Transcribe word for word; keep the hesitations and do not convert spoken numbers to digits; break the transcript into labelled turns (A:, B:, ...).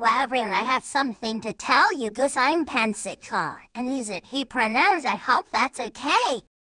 A: However, I have something to tell you, cause I'm pansexual. And is it he pronouns? I hope that's okay.